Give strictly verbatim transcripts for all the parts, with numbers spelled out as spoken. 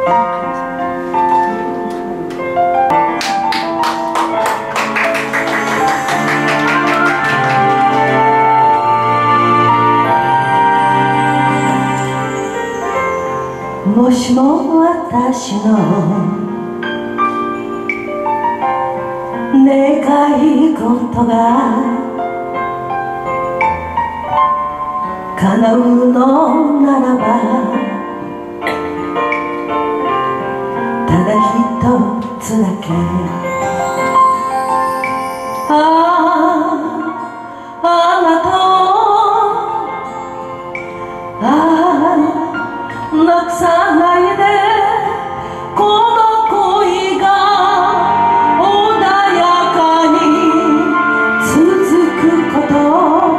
もしも私の願い事が叶うのならば、ただ一つだけ、ああ、あなたをああなくさないで、この恋が穏やかに続くこと、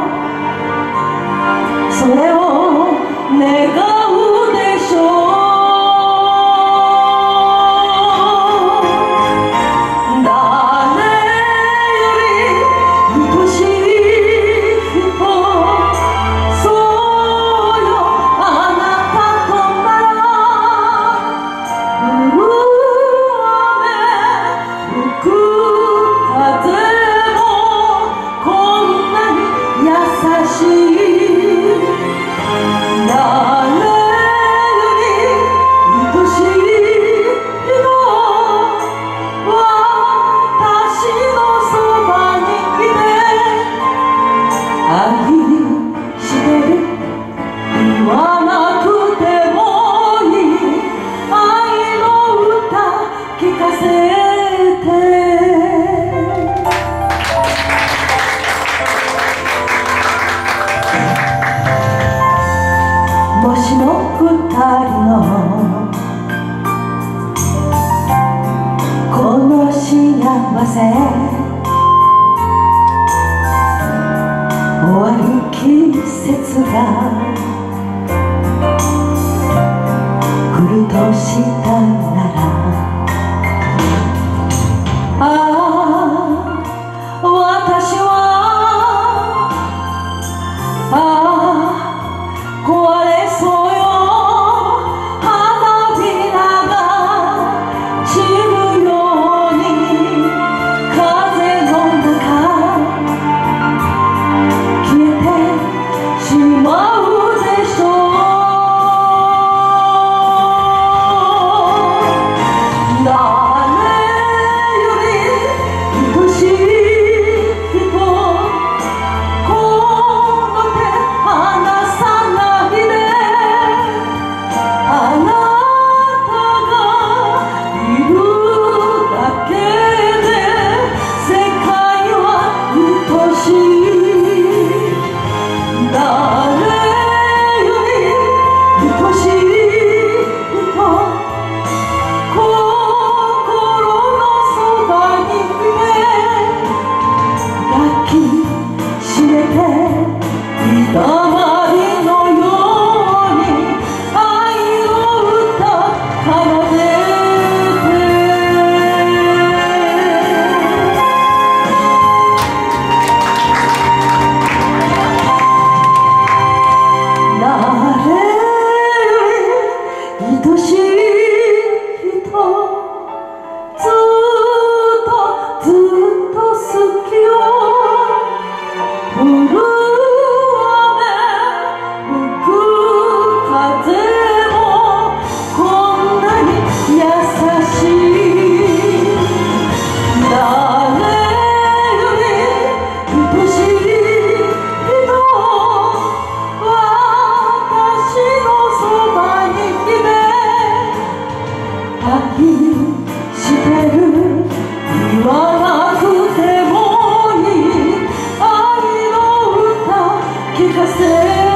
それを願うでしょう。誰より愛しい人、そうよあなたとなら、降る雨吹く風もこんなに優しい。誰より愛しい人、私のそばにいて、愛してる言わなくてもいい、愛の歌聞かせて。もしも二人のこの幸せ終わる季節が来るとしたなら、ああ私はああ壊れそうよ、花びらが散るように風の中消えてしまうでしょう。誰より愛しい人、この手離さないで、あなたがいるだけで世界は愛しい。誰より愛しい人、心のそばにいて、抱きしめていたまりのように愛の歌奏でて。誰より愛しい人、ずっとずっと好きよ。降る雨吹く風もこんなに優しい。誰より愛しい人、私のそばにいて、愛してる言わなくてもいい、愛の歌聞かせて。